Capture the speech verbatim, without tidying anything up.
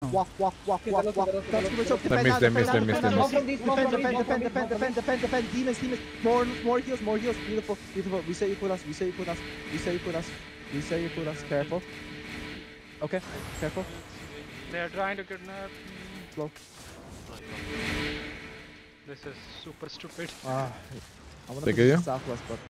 Walk, walk, walk, walk, walk. They missed, they missed, they missed, they missed. Defend, defend, defend, defend, defend, defend, defend. Demons, demons. More, more heals, more heals. Beautiful, beautiful. Reset your cooldown, reset your cooldown, reset your cooldown, reset your cooldown. Careful. Okay, careful. They are trying to kidnap. Slow. This is super stupid. Ah, I want They to get you? southwest, but